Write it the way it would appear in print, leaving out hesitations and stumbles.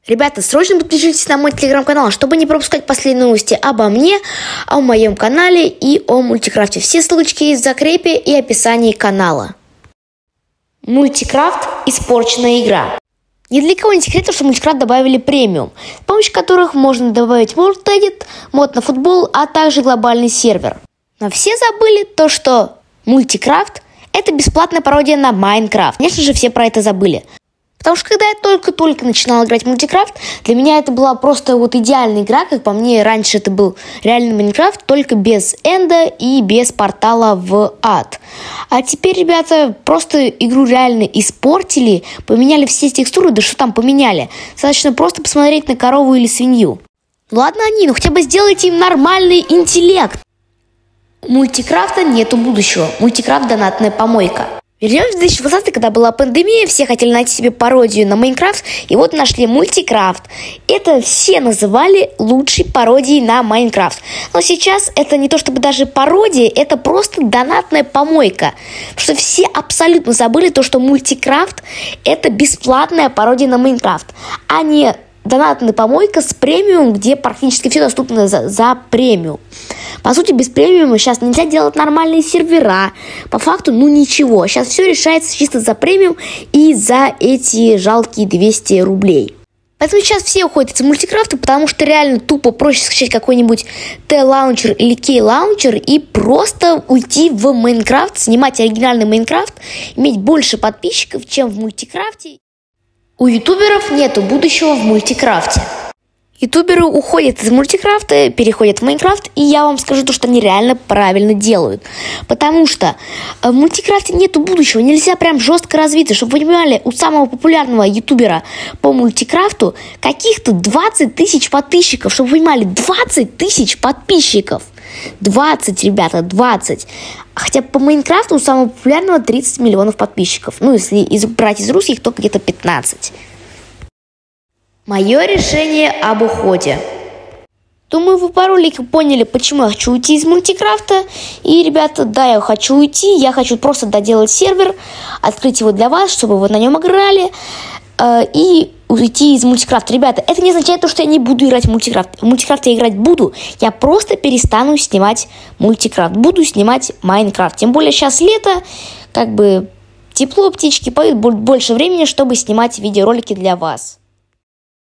Ребята, срочно подпишитесь на мой телеграм-канал, чтобы не пропускать последние новости обо мне, о моем канале и о Мультикрафте. Все ссылочки есть в закрепе и описании канала. Мультикрафт – испорченная игра. Ни для кого не секрет, что в Мультикрафт добавили премиум, с помощью которых можно добавить World Edit, мод на футбол, а также глобальный сервер. Но все забыли то, что Мультикрафт – это бесплатная пародия на Майнкрафт. Конечно же, все про это забыли. Потому что когда я только-только начинала играть в Мультикрафт, для меня это была просто идеальная игра, как по мне, раньше это был реальный Майнкрафт, только без энда и без портала в ад. А теперь, ребята, просто игру реально испортили, поменяли все текстуры, да что там поменяли. Достаточно просто посмотреть на корову или свинью. Ладно они, хотя бы сделайте им нормальный интеллект. У Мультикрафта нету будущего, Мультикрафт донатная помойка. Вернемся в 2020, когда была пандемия, все хотели найти себе пародию на Майнкрафт, и вот нашли Мультикрафт. Это все называли лучшей пародией на Майнкрафт. Но сейчас это не то чтобы даже пародия, это просто донатная помойка. Потому что все абсолютно забыли то, что Мультикрафт это бесплатная пародия на Майнкрафт, а не донатная помойка с премиум, где практически все доступно за премиум. По сути, без премиума сейчас нельзя делать нормальные сервера. По факту, ничего. Сейчас все решается чисто за премиум и за эти жалкие 200 рублей. Поэтому сейчас все уходят из Мультикрафта, потому что реально тупо проще скачать какой-нибудь T-лаунчер или K-лаунчер и просто уйти в Майнкрафт, снимать оригинальный Майнкрафт, иметь больше подписчиков, чем в Мультикрафте. У ютуберов нету будущего в Мультикрафте. Ютуберы уходят из Мультикрафта, переходят в Майнкрафт, и я вам скажу то, что они реально правильно делают. Потому что в Мультикрафте нету будущего, нельзя прям жестко развиться. Чтобы вы понимали, у самого популярного ютубера по Мультикрафту каких-то 20 тысяч подписчиков. Чтобы вы понимали, 20 тысяч подписчиков. 20, ребята, 20. Хотя по Майнкрафту у самого популярного 30 миллионов подписчиков. Если брать из русских, то где-то 15. Мое решение об уходе. Думаю, вы по ролику поняли, почему я хочу уйти из Мультикрафта. И, ребята, да, я хочу уйти. Я хочу просто доделать сервер, открыть его для вас, чтобы вы на нем играли. И уйти из Мультикрафта. Ребята, это не означает, что я не буду играть в Мультикрафт. В Мультикрафт я играть буду. Я просто перестану снимать Мультикрафт. Буду снимать Майнкрафт. Тем более сейчас лето, тепло, птички поют, будет больше времени, чтобы снимать видеоролики для вас.